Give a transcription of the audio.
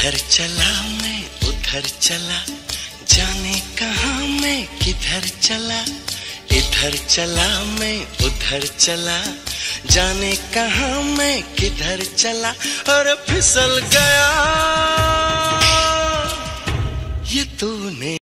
इधर चला मैं उधर चला, जाने कहाँ मैं किधर चला। इधर चला मैं उधर चला, जाने कहाँ मैं किधर चला। और फिसल गया ये तूने